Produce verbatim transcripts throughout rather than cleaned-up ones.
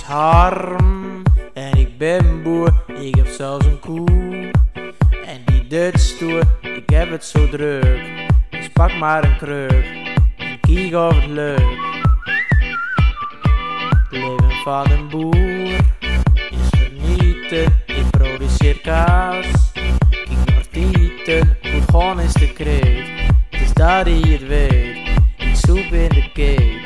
Harm en ik ben boer, ik heb zelfs een koe. En die Dutch stoer, ik heb het zo druk. Dus pak maar een kruk en kijk of het lukt. Het leven van een boer is genieten, ik produceer kaas. Kijk naar tieten, goed gewoon is de kreet. Het is dat hij het weet, ik soep in de cake.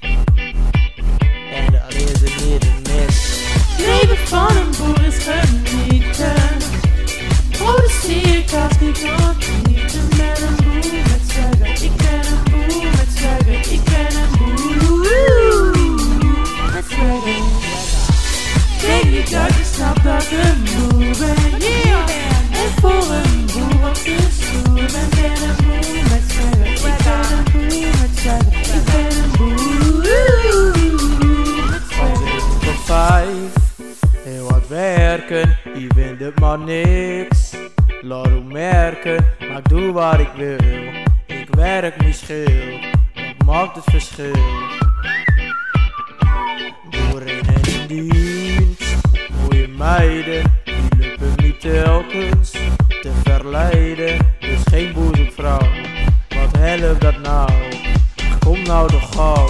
En dat is het niet een mis. Het leven van een boer is genieten. Produceer kaas, kijk naar tieten. Met een boer met swagger, ik ben een boer met swagger. Ik ben een boer met swagger. Kijk niet uit, je snapt dat ik een boer ben. Yeah. En voor een boer op de stoel ben. Ben een boer met swagger. Ik ben een boer met swagger. Ik ben een boer met swagger. Tot vijf, heel hard werken, je vindt het maar niks. Laat het merken, maar ik doe wat ik wil. Ik werk niet schil, dat maakt het verschil. Boerinnen in dienst, mooie meiden, die lukken niet telkens te verleiden. Dus geen boezemvrouw, wat helpt dat nou? Kom nou toch gauw,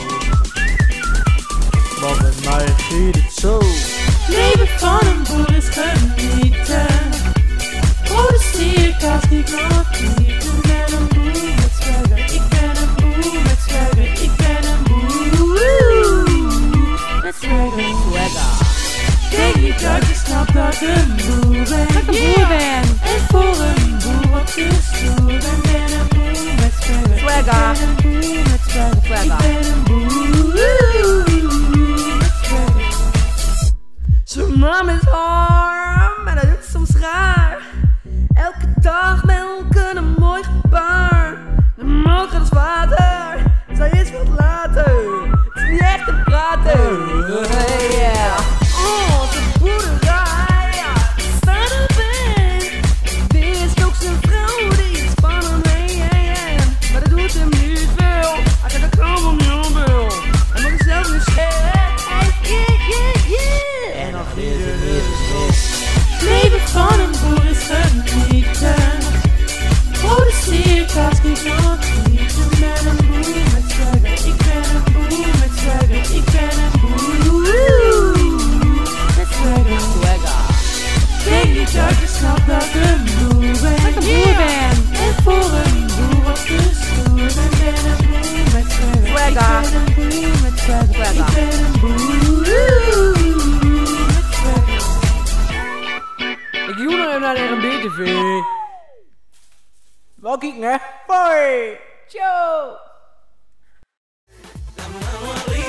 want met mij giet het zo. Leven van een boer is genieten. Produceer kaas, kijk naar tieten. Ben een boer met swagger. Ik ben een boer met swagger. Ik ben een boer met swagger. Kijk niet uit, je snapt dat ik een boer ben. Dat ik een boer ben. En voor een boer op de stoel ben. Ben een boer met swagger. Swagger. Ik ben een boer met swagger. Swagger. Ik ben een boer met swagger. Zijn naam is Harm en hij doet soms raar. Elke dag met elke een mooi gebaar. De man gaat als water, zij is wat later. Het is niet echt te praten. Yeah. Oh, de boerderij, ja, staat er bij. Dit is ook zijn vrouw, die is van hem heen. Maar dat doet hem niet veel, hij gaat de kram om je wil. Hij mag zelf niet zeggen. Yeah, yeah, yeah. En nog is het niet een mis. Het leven van een boer is genieten. Produceer kaas, kijk naar tieten. Ben een boer met swagger. Ik ben een boer met swagger. Ik ben een boer met swagger. Kijk niet uit, je snapt dat ik een boer ben. Dat ik een boer ben. En voor een boer op de stoel ben. Ben een boer met swagger. Swagger. Ik ben een boer met swagger. Ik Swagger. ben een boer met swagger. Ik doe nog even naar de R B T V. Wel kijken hè? Bye! Ciao! La mano arriba.